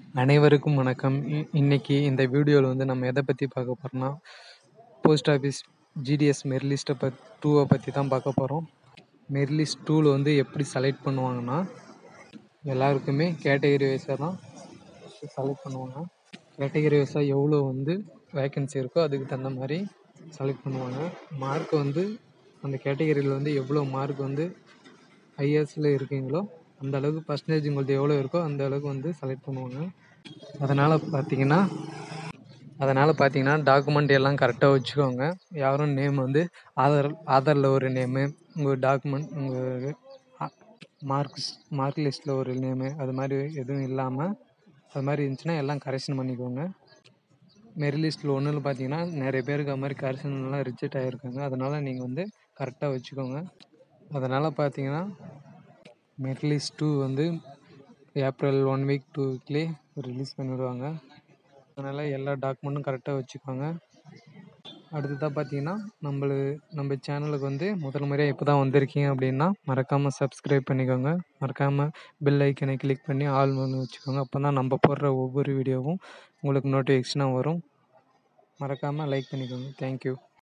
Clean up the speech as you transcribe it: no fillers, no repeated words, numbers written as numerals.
அனைவருக்கும் வணக்கம். இன்னைக்கு இந்த வீடியோவில் வந்து நம்ம எதை பற்றி பார்க்க போகிறோம்னா, போஸ்ட் ஆஃபீஸ் ஜிடிஎஸ் மெரிட் லிஸ்ட்டை 2 பற்றி தான் பார்க்க போகிறோம். மெரிட் லிஸ்ட் 2ல் வந்து எப்படி செலக்ட் பண்ணுவாங்கன்னா, எல்லாருக்குமே கேட்டகரி வைஸாக தான் செலக்ட் பண்ணுவாங்க. கேட்டகரி வைஸாக எவ்வளோ வந்து வேக்கன்சி இருக்கோ அதுக்கு தகுந்த மாதிரி செலக்ட் பண்ணுவாங்க. மார்க் வந்து அந்த கேட்டகரியில் வந்து எவ்வளோ மார்க் வந்து ஐஎஸில் இருக்கீங்களோ அந்த அளவுக்கு பர்சன்டேஜ் உங்களுக்கு எவ்வளோ இருக்கோ அந்த அளவுக்கு வந்து செலக்ட் பண்ணுவாங்க. அதனால் பார்த்தீங்கன்னா டாக்குமெண்ட் எல்லாம் கரெக்டாக வச்சுக்கோங்க. யாரும் நேம் வந்து ஆதாரில் ஒரு நேமு, உங்கள் டாக்குமெண்ட், உங்கள் மார்க் லிஸ்ட்டில் ஒரு நேமு, அது மாதிரி எதுவும் இல்லாமல், அது மாதிரி இருந்துச்சுன்னா எல்லாம் கரெக்ஷன் பண்ணிக்கோங்க. மெரிட் லிஸ்ட்டில் ஒன்றில் பார்த்தீங்கன்னா நிறைய பேருக்கு அது மாதிரி கரெக்ஷன்லாம் ரிஜெக்ட் ஆகிருக்காங்க. அதனால் நீங்கள் வந்து கரெக்டாக வச்சுக்கோங்க. அதனால் பார்த்தீங்கன்னா மெரிட் லிஸ்ட் 2 வந்து ஏப்ரல் 1 வீக் 2 வீக்லேயே ரிலீஸ் பண்ணிவிடுவாங்க. அதனால் எல்லா டாக்குமெண்ட்டும் கரெக்டாக வச்சுக்கோங்க. அடுத்ததாக பார்த்தீங்கன்னா நம்ம சேனலுக்கு வந்து முதல் முறையாக இப்போ தான் வந்திருக்கீங்க அப்படின்னா மறக்காமல் சப்ஸ்கிரைப் பண்ணிக்கோங்க. மறக்காமல் பெல் ஐக்கனை கிளிக் பண்ணி ஆல் ஒன்று வச்சுக்கோங்க. அப்போ தான் நம்ம போடுற ஒவ்வொரு வீடியோவும் உங்களுக்கு நோட்டிஃபிகேஷனாக வரும். மறக்காமல் லைக் பண்ணிக்கோங்க. தேங்க்யூ.